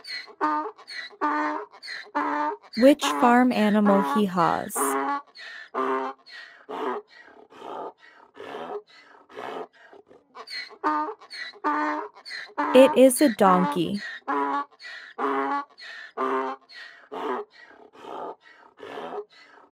Which farm animal he has? It is a donkey.